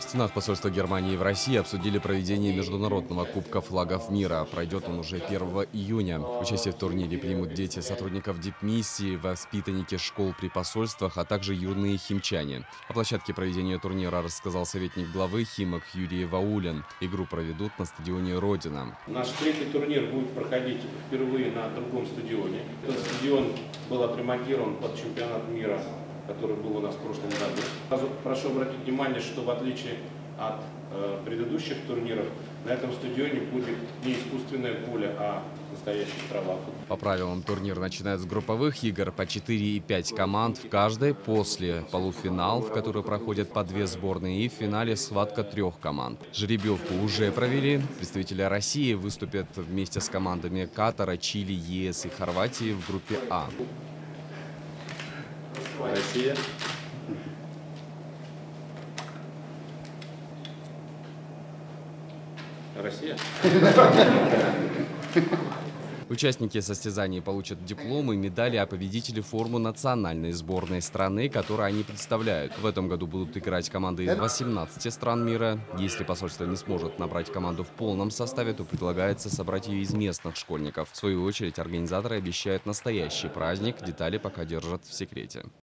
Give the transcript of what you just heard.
стенах посольства Германии в России обсудили проведение международного Кубка флагов мира. Пройдет он уже 1 июня. Участие в турнире примут дети сотрудников дипмиссии, воспитанники школ при посольствах, а также юные химчане. О площадке проведения турнира рассказал советник главы Химок Юрий Ваулин. Игру проведут на стадионе «Родина». Наш третий турнир будет проходить впервые на другом стадионе. Этот стадион был отремонтирован под чемпионат мира, который был у нас в прошлом году. Сразу прошу обратить внимание, что в отличие от предыдущих турниров, на этом стадионе будет не искусственное поле, а настоящая трава. По правилам турнир начинает с групповых игр по 4 и 5 команд в каждой, после полуфинал, в который проходят по 2 сборные, и в финале схватка 3 команд. Жеребьевку уже провели. Представители России выступят вместе с командами Катара, Чили, ЕС и Хорватии в группе А. Россия. Россия. Участники состязаний получат дипломы, медали, а победители форму национальной сборной страны, которую они представляют. В этом году будут играть команды из 18 стран мира. Если посольство не сможет набрать команду в полном составе, то предлагается собрать ее из местных школьников. В свою очередь, организаторы обещают настоящий праздник. Детали пока держат в секрете.